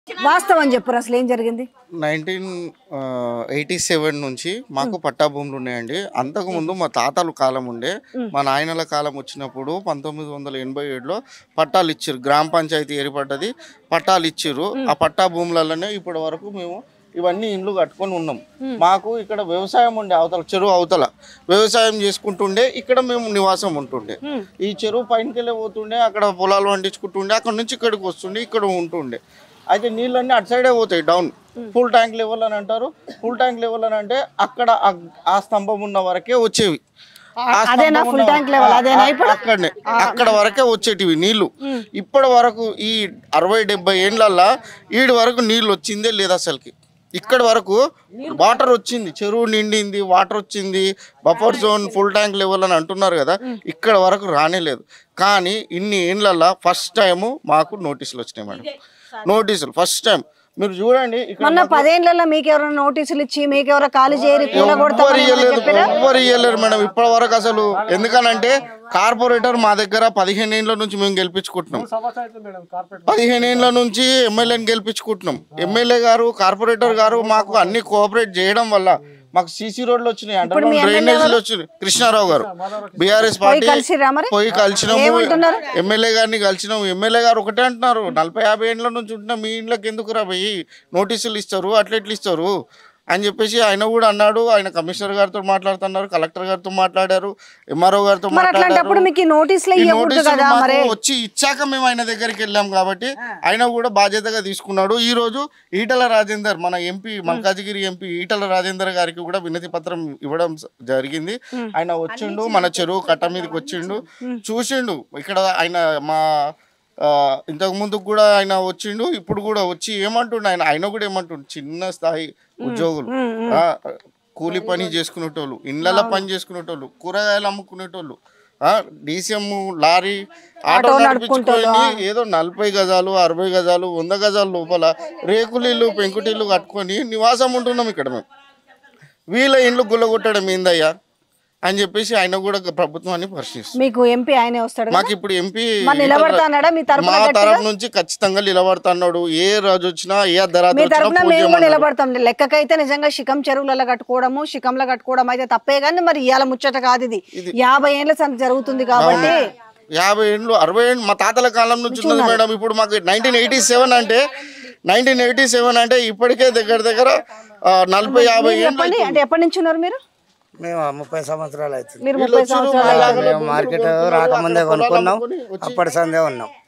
వాస్తవం చెప్పరు అసలు ఏం జరిగింది? 1987 నుంచి మాకు పట్టా భూములు ఉన్నాయండి. అంతకుముందు మా తాతల కాలం ఉండే, మా నాయనల కాలం వచ్చినప్పుడు 1987లో పట్టాలు ఇచ్చారు. గ్రామ పంచాయతీ ఏర్పడ్డది, పట్టాలు ఇచ్చారు. ఆ పట్టా భూములలోనే ఇప్పటి వరకు మేము ఇవన్నీ ఇండ్లు కట్టుకొని ఉన్నాం. మాకు ఇక్కడ వ్యవసాయం ఉండే, అవతల చెరువు అవతల వ్యవసాయం చేసుకుంటుండే, ఇక్కడ మేము నివాసం ఉంటుండే. ఈ చెరువు పైనకెళ్ళి పోతుండే, అక్కడ పొలాలు పండించుకుంటుండే, అక్కడ నుంచి ఇక్కడికి వస్తుండే, ఇక్కడ ఉంటుండే. అయితే నీళ్ళన్నీ అటు సైడే పోతాయి డౌన్. ఫుల్ ట్యాంక్ లెవెల్ అని అంటారు. ఫుల్ ట్యాంక్ లెవెల్ అని అంటే అక్కడ ఆ స్తంభం ఉన్న వరకే వచ్చేవి. అక్కడనే అక్కడ వరకే వచ్చేటివి నీళ్లు. ఇప్పటి వరకు ఈ 60-70 ఏళ్ళల్లో ఈడి వరకు నీళ్ళు వచ్చిందే లేదు అసలుకి. ఇక్కడ వరకు వాటర్ వచ్చింది, చెరువు నిండింది, వాటర్ వచ్చింది, buffer zone full tank level అని అంటున్నారు కదా, ఇక్కడ వరకు రానేలేదు. కానీ ఇన్ని ఏళ్ళల్లో ఫస్ట్ టైము మాకు నోటీసులు వచ్చినాయి మేడం. నోటీసులు ఫస్ట్ టైం మీరు చూడండి. మొన్న 10 ఏళ్లలో మీకు ఎవరైనా నోటీసులు ఇచ్చి మీకు ఎవరో ఖాళీ చేయరు ఎవ్వరు ఇవ్వలేరు మేడం ఇప్పటి వరకు అసలు. ఎందుకనంటే కార్పొరేటర్ మా దగ్గర 15 ఏళ్ళ నుంచి మేము గెలిపించుకుంటున్నాం. 15 ఏళ్ళ నుంచి ఎమ్మెల్యేని గెలిపించుకుంటున్నాం. ఎమ్మెల్యే గారు, కార్పొరేటర్ గారు మాకు అన్ని కోఆపరేట్ చేయడం వల్ల మాకు సీసీ రోడ్లు వచ్చినాయి, అండర్ గ్రౌండ్ డ్రైనేజీలు వచ్చినాయి. కృష్ణారావు గారు బీఆర్ఎస్ పార్టీ పోయి కలిసినాము, ఎమ్మెల్యే గారిని కలిసినాము. ఎమ్మెల్యే గారు ఒకటే అంటున్నారు, 40-50 ఏళ్ళ నుంచి ఉంటున్నా మీ ఇంట్లోకి ఎందుకు రా పోయి నోటీసులు ఇస్తారు, అట్లా ఎట్లా ఇస్తారు అని చెప్పేసి ఆయన కూడా అన్నాడు. ఆయన కమిషనర్ గారితో మాట్లాడుతున్నారు, కలెక్టర్ గారితో మాట్లాడారు, ఎంఆర్ఓ గారితో మాట్లాడారు. వచ్చి ఇచ్చాక మేము ఆయన దగ్గరికి వెళ్ళాం కాబట్టి ఆయన కూడా బాధ్యతగా తీసుకున్నాడు. ఈ రోజు ఈటల రాజేందర్, మన ఎంపీ, మల్కాజిగిరి ఎంపీ ఈటల రాజేందర్ గారికి కూడా వినతి పత్రం ఇవ్వడం జరిగింది. ఆయన వచ్చిండు, మన చెరువు కట్ట మీదకి వచ్చిండు, చూసిండు. ఇక్కడ ఆయన మా ఇంతకు ముందు కూడా ఆయన వచ్చిండు, ఇప్పుడు కూడా వచ్చి ఏమంటుండు, ఆయన కూడా ఏమంటుండు, చిన్న స్థాయి ఉద్యోగులు, కూలి పని చేసుకునేటోళ్ళు, ఇళ్ళల్లో పని చేసుకునేటోళ్ళు, కూరగాయలు అమ్ముకునేటోళ్ళు, డీసీఎం లారీ ఆటో నడిపించుకొని ఏదో 40 గజాలు 60 గజాలు 100 గజాల లోపల రేకులిల్లు పెంకుటిల్లు కట్టుకొని నివాసం ఉంటున్నాం ఇక్కడ మేము. వీళ్ళ ఇండ్లు గుల్లగొట్టడం ఏందయ్యా అని చెప్పేసి ఆయన కూడా ప్రభుత్వాన్ని ప్రశ్నిస్తుంది. మీకు ఎంపీ ఆయనే వస్తాడు, మాకు ఇప్పుడు ఎంపీ మా తరఫు నుంచి ఖచ్చితంగా నిలబడుతున్నాడు. ఏ రోజు వచ్చినా ఏ అర్ధరాత్రి నిలబడతాం. లెక్కకైతే నిజంగా శిఖం చెరువులలో కట్టుకోవడము, శిఖంలో కట్టుకోవడం అయితే తప్పే, కానీ మరి ఇవాళ ముచ్చట కాదు ఇది. 50 ఏళ్ళ జరుగుతుంది కాబట్టి 50 ఏళ్ళు 60 ఏళ్ళు మా తాతల కాలం నుంచి ఉన్నది మేడం. ఇప్పుడు మాకు 1987 అంటే 1987 అంటే ఇప్పటికే దగ్గర 40-50 ఏళ్ళు. అంటే ఎప్పటి నుంచి ఉన్నారు మీరు? మేము 30 సంవత్సరాలు అవుతుంది. మీరు 30 సంవత్సరాలు మార్కెట్ రాకముందే కొనుక్కున్నాం, అప్పటి సందే ఉన్నాం.